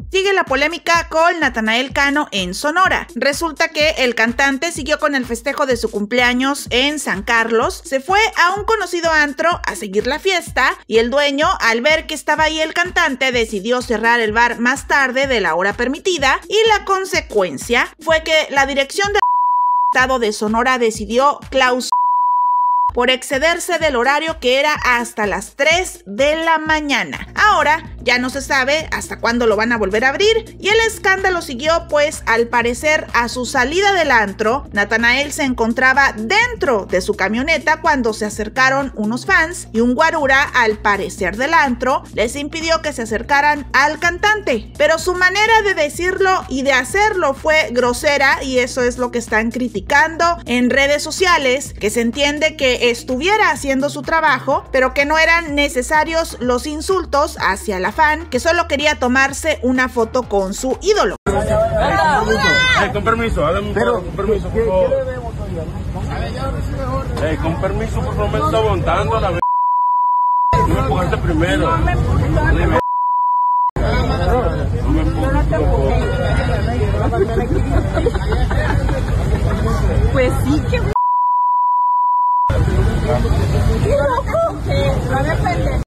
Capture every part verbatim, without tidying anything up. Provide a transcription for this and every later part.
Sigue la polémica con Natanael Cano en Sonora. Resulta que el cantante siguió con el festejo de su cumpleaños en San Carlos, se fue a un conocido antro a seguir la fiesta y el dueño, al ver que estaba ahí el cantante, decidió cerrar el bar más tarde de la hora permitida y la consecuencia fue que la dirección del estado de Sonora decidió clausurar por excederse del horario que era hasta las tres de la mañana. Ahora ya no se sabe hasta cuándo lo van a volver a abrir y el escándalo siguió, pues al parecer a su salida del antro, Natanael se encontraba dentro de su camioneta cuando se acercaron unos fans y un guarura, al parecer del antro, les impidió que se acercaran al cantante. Pero su manera de decirlo y de hacerlo fue grosera y eso es lo que están criticando en redes sociales, que se entiende que estuviera haciendo su trabajo, pero que no eran necesarios los insultos hacia la fan, que solo quería tomarse una foto con su ídolo. Hey, con permiso, hágame un favor, con permiso, por favor. Hey, con permiso, por favor, me está aguantando la v. No me empujaste primero. No me empujaste. No me empujaste. Pues sí, que ¡qué loco! No depende.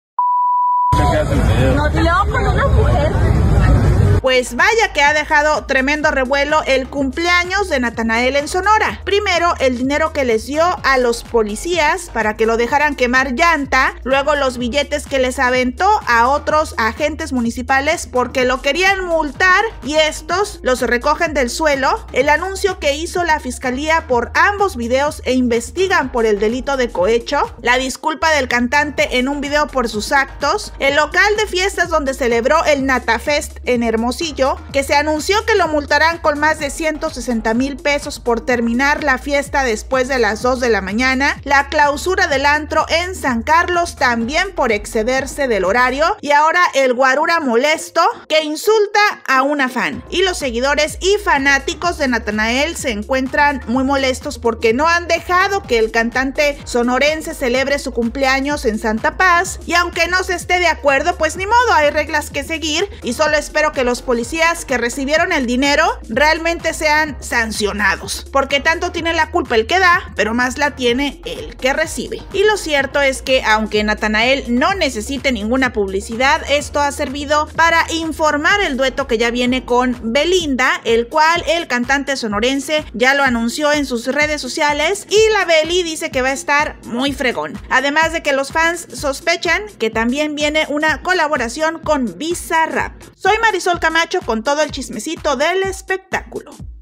No te leo con una mujer. Pues vaya que ha dejado tremendo revuelo el cumpleaños de Natanael en Sonora. Primero, el dinero que les dio a los policías para que lo dejaran quemar llanta. Luego, los billetes que les aventó a otros agentes municipales porque lo querían multar y estos los recogen del suelo. El anuncio que hizo la fiscalía por ambos videos e investigan por el delito de cohecho. La disculpa del cantante en un video por sus actos. El local de fiestas donde celebró el Natafest en Hermosillo, que se anunció que lo multarán con más de ciento sesenta mil pesos por terminar la fiesta después de las dos de la mañana, la clausura del antro en San Carlos también por excederse del horario y ahora el guarura molesto que insulta a una fan. Y los seguidores y fanáticos de Natanael se encuentran muy molestos porque no han dejado que el cantante sonorense celebre su cumpleaños en Santa Paz y aunque no se esté de acuerdo, pues ni modo, hay reglas que seguir y solo espero que los policías que recibieron el dinero realmente sean sancionados, porque tanto tiene la culpa el que da, pero más la tiene el que recibe. Y lo cierto es que aunque Natanael no necesite ninguna publicidad, esto ha servido para informar el dueto que ya viene con Belinda, el cual el cantante sonorense ya lo anunció en sus redes sociales y la Beli dice que va a estar muy fregón. Además de que los fans sospechan que también viene una colaboración con Bizarrap. Soy Marisol Camacho con todo el chismecito del espectáculo.